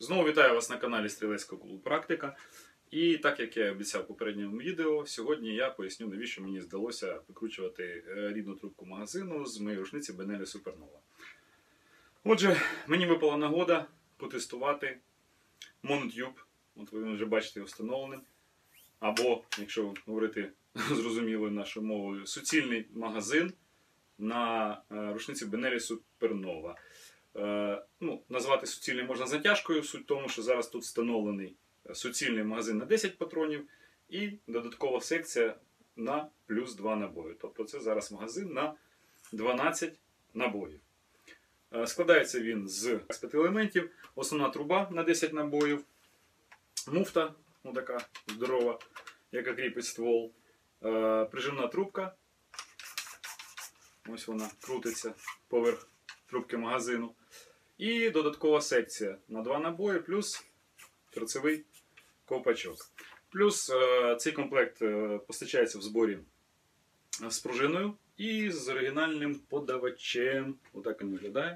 Знову вітаю вас на каналі Стрілецького клубу Практика. І так як я обіцяв в попередньому відео, сьогодні я поясню, навіщо мені здалося викручувати рідну трубку магазину з моєї рушниці Benelli Supernova. Отже, мені випала нагода потестувати монотюб. От ви вже бачите його встановленим. Або, якщо говорити зрозумілою нашою мовою, суцільний магазин на рушниці Benelli Supernova. Назвати суцільний можна з натяжкою, суть в тому, що зараз тут встановлений суцільний магазин на 10 патронів і додаткова секція на плюс 2 набої. Тобто це зараз магазин на 12 набоїв. Складається він з 5 елементів, основна труба на 10 набоїв, муфта, така здорова, яка кріпить ствол, прижимна трубка, ось вона крутиться поверх трубки магазину. І додаткова секція на 2 набої, плюс торцевий ковпачок. Плюс цей комплект постачається в зборі з пружиною і з оригінальним подавачем. Отак він виглядає.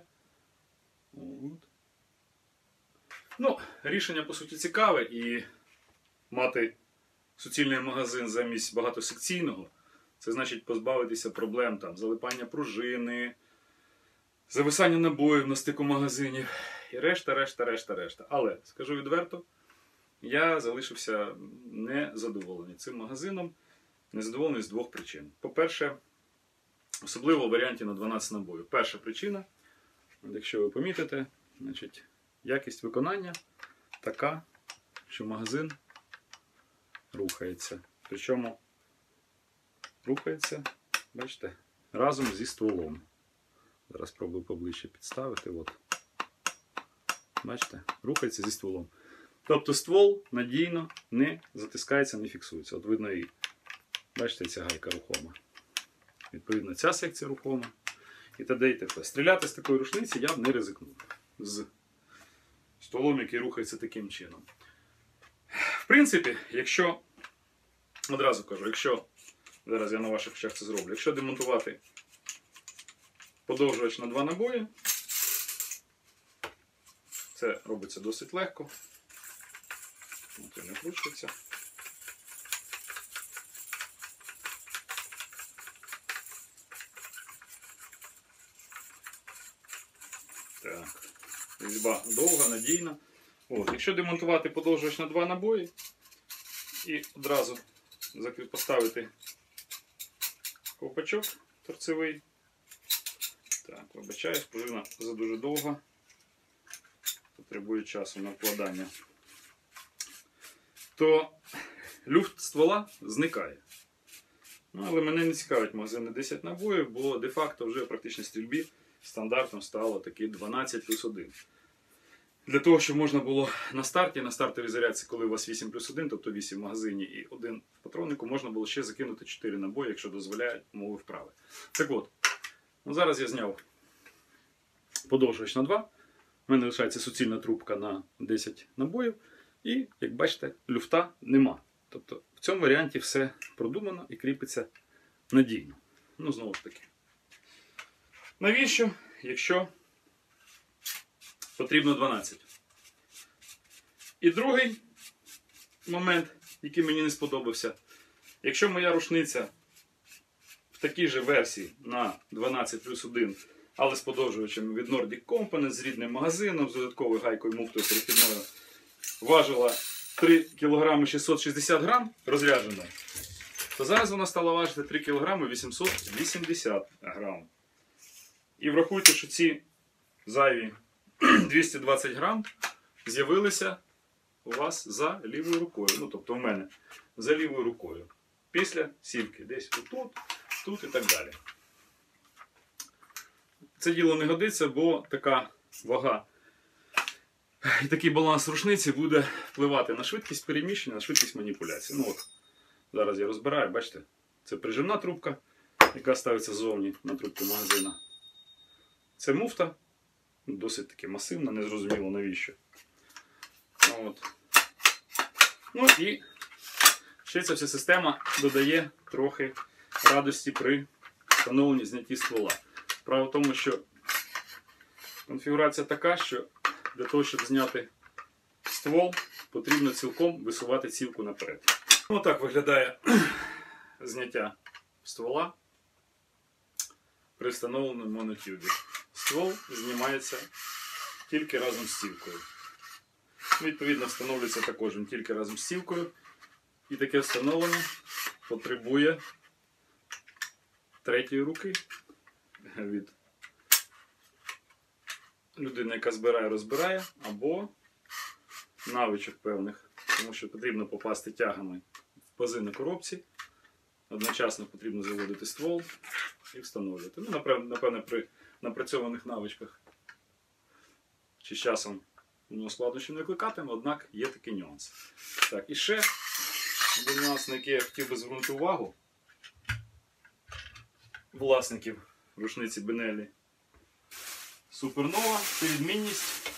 Рішення по суті цікаве, і мати суцільний магазин замість багатосекційного, це значить позбавитися проблем залипання пружини, зависання набоїв на стику магазинів і решта. Але, скажу відверто, я залишився незадоволений цим магазином. Незадоволений з двох причин. По-перше, особливо в варіанті на 12 набоїв. Перша причина, якщо ви помітите, якість виконання така, що магазин рухається. Причому рухається, бачите, разом зі стволом. Зараз спробую поближче підставити. Бачите, рухається зі стволом. Тобто ствол надійно не затискається, не фіксується. От видно і, бачите, ця гайка рухома. Відповідно, ця секція рухома. І т.д. і т.п. Стріляти з такої рушниці я б не ризикнув. З стволом, який рухається таким чином. В принципі, якщо, одразу кажу, якщо, зараз я на ваших очах це зроблю, якщо демонтувати подовжувач на 2 набої, це робиться досить легко. От він не кручується. Так, різьба довга, надійна. Якщо демонтувати подовжувач на 2 набої і одразу поставити ковпачок торцевий. Так, вибачаюсь, пружина дуже довга, потребує часу на вкладання, то люфт ствола зникає. Але мене не цікавить магазин на 10 набоїв, бо де-факто вже в практичній стрільбі стандартом стало таки 12 плюс 1. Для того, щоб можна було на стартовій зарядці, коли у вас 8 плюс 1, тобто 8 в магазині і 1 в патроннику, можна було ще закинути 4 набої, якщо дозволяють умови вправи. Так от, зараз я зняв подовжувач на 2, у мене лишається суцільна трубка на 10 набоїв і, як бачите, люфта нема. Тобто в цьому варіанті все продумано і кріпиться надійно. Знову ж таки. Навіщо, якщо потрібно 12? І другий момент, який мені не сподобався. Якщо моя рушниця в такій же версії на 12 плюс 1, але з подовжувачем від Nordic Components, з рідним магазином, з додатковою гайкою муфтою перехідною, важила 3 кг 660 г розрядженою, то зараз вона стала важити 3 кг 880 г. І врахуйте, що ці зайві 220 г з'явилися у вас за лівою рукою. Тобто у мене за лівою рукою. Після сівки. Десь отут, тут і так далі. Це діло не годиться, бо така вага і такий баланс рушниці буде впливати на швидкість переміщення, на швидкість маніпуляції. Зараз я розбираю, бачите, це прижимна трубка, яка ставиться ззовні на трубку магазина. Це муфта, досить таки масивна, незрозуміло навіщо. І ще ця вся система додає трохи радості при встановленні знятті ствола. Справа в тому, що конфігурація така, що для того, щоб зняти ствол, потрібно цілком висувати цівку наперед. Отак виглядає зняття ствола при встановленому монотюбі. Ствол знімається тільки разом з цівкою. Відповідно, встановлюється також він тільки разом з цівкою. І таке встановлення потребує третьої руки від людини, яка збирає-розбирає, або навичок певних. Тому що потрібно попасти тягами в пази на коробці. Одночасно потрібно заводити ствол і встановлювати. Ну, напевне, при напрацьованих навичках чи з часом воно складнощів не викликатиме, однак є такий нюанс. Так, і ще один нюанс, на який я хотів би звернути увагу власників рушниці Benelli Supernova, це відмінність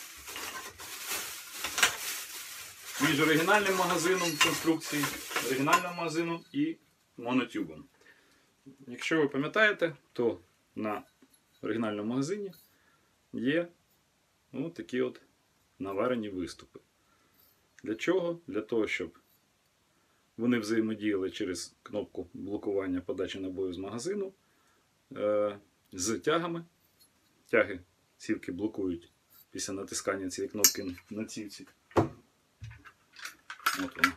між оригінальним магазином конструкції, оригінальним магазином і монотюбом. Якщо ви пам'ятаєте, то на оригінальному магазині є такі от наварені виступи. Для чого? Для того, щоб вони взаємодіяли через кнопку блокування подачі набою з магазину з тягами. Тяги цівки блокують після натискання цієї кнопки на цівці. От вона.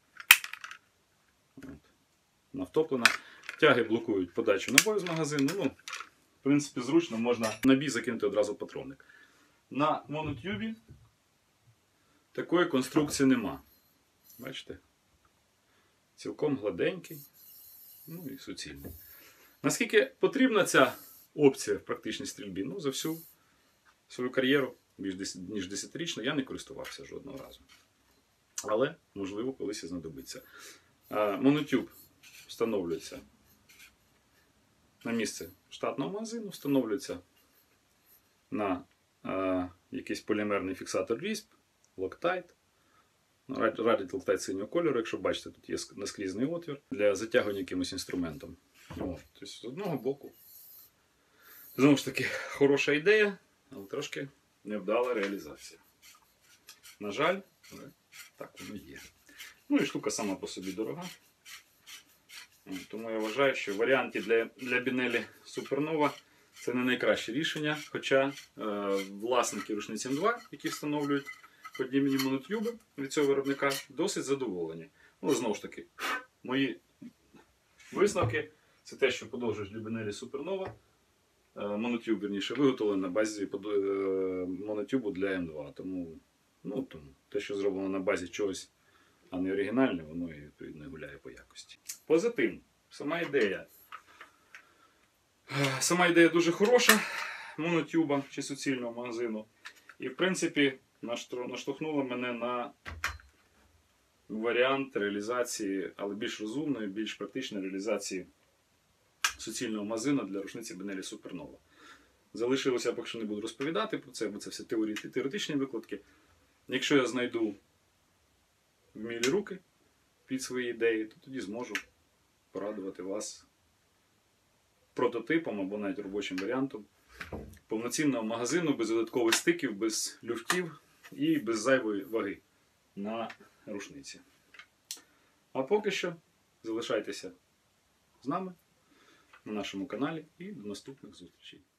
Вона втоплена. Тяги блокують подачу набою з магазину. Ну, в принципі, зручно, можна на бій закинути одразу патронник. На монотюбі такої конструкції нема. Бачите? Цілком гладенький, ну і суцільний. Наскільки потрібна ця опція в практичній стрільбі? Ну, за всю свою кар'єру, більш ніж 10-річну, я не користувався жодного разу. Але, можливо, колись і знадобиться. Монотюб встановлюється на місце штатного магазину, встановлюється на якийсь полімерний фіксатор різьб, Loctite. Радять Loctite синього кольору, якщо бачите, тут є наскрізний отвір для затягування якимось інструментом. Тобто, з одного боку, знову ж таки, хороша ідея, але трошки невдала реалізація. На жаль, але так воно є. Ну і штука сама по собі дорога. Тому я вважаю, що в варіанті для Benelli Supernova це не найкраще рішення. Хоча власники рушниць М2, які встановлюють подібні монотюби від цього виробника, досить задоволені. Ну, знову ж таки, мої висновки – це те, що подовжуєш для Benelli Supernova. Монотюб, вірніше, виготовлений на базі монотюбу для М2. Тому те, що зроблено на базі чогось, а не оригінальне, воно і відповідно гуляє по якості. Позитивно. Сама ідея дуже хороша монотюба чи суцільного магазину. І, в принципі, наштовхнула мене на варіант реалізації, але більш розумної, більш практичної реалізації суцільного магазину для рушниці Benelli Supernova. Залишилося, я поки що не буду розповідати про це, бо це все теоретичні викладки. Якщо я знайду вмілі руки під свої ідеї, то тоді зможу порадувати вас прототипом або навіть робочим варіантом повноцінного магазину без додаткових стиків, без люфтів і без зайвої ваги на рушниці. А поки що залишайтеся з нами на нашому каналі і до наступних зустрічей.